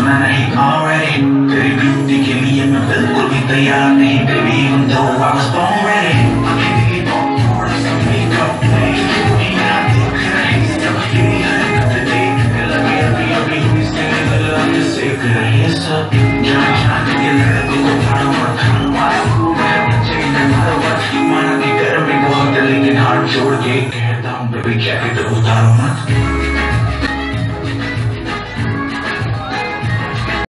सुना नहीं already, तेरी ब्यूटी के लिए मैं बिल्कुल भी तैयार नहीं baby, even though I was born ready. अकेले ही बहुत थोड़ा सा makeup नहीं, मैं देख रही सब feel है today, लगे अभी अभी हुई से लगा मैं सीख रही सब, जान जान के लड़कों को फाड़ो और खानो वाला हूँ मैं, बच्चे इधर मारो बस, माना कि घर में बहुत है लेकिन हाथ जोड़ के कहता हूँ baby check it